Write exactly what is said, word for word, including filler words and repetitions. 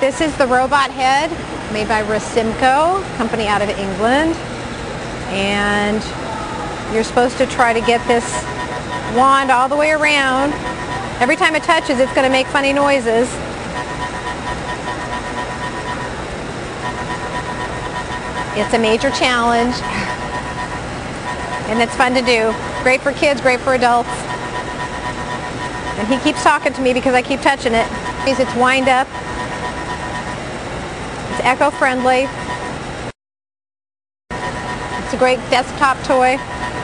This is the Robothead, made by Russimco, company out of England. And you're supposed to try to get this wand all the way around. Every time it touches, it's going to make funny noises. It's a major challenge. And it's fun to do. Great for kids, great for adults. And he keeps talking to me because I keep touching it. It's wind up. It's eco-friendly. It's a great desktop toy.